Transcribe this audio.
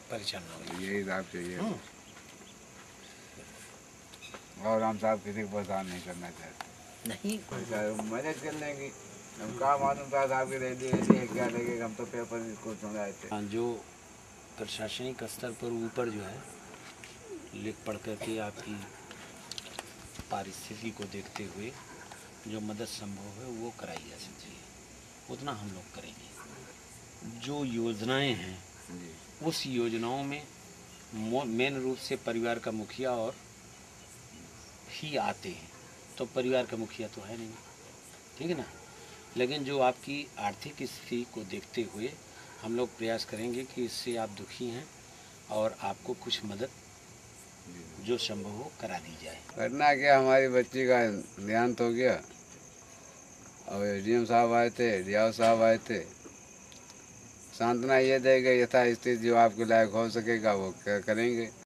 परिचालना होगी। यही लाभ चाहिए। हम्म। और हम साहब किसी को परेशान नहीं करना चाहते। नहीं, मदद कर लेंगे। हम कहा मालूम था साहब की रैली है क्या लगेगा, हम तो पेपर को सुनाए थे। जो प्रशासनिक स्तर पर ऊपर जो है लिख पढ़ करके आपकी परिस्थिति को देखते हुए जो मदद संभव है वो कराई जा सकती है, उतना हम लोग करेंगे। जो योजनाएं हैं उस योजनाओं में मेन रूप से परिवार का मुखिया और ही आते हैं, तो परिवार का मुखिया तो है नहीं, ठीक है ना। लेकिन जो आपकी आर्थिक स्थिति को देखते हुए हम लोग प्रयास करेंगे कि इससे आप दुखी हैं और आपको कुछ मदद जो संभव हो करा दी जाए। करना क्या, हमारी बच्ची का देहांत हो गया और एसडीएम साहब आए थे, डियाव साहब आए थे। सांत्वना ये देगा यथा स्थिति जो आपके लायक हो सकेगा वो करेंगे।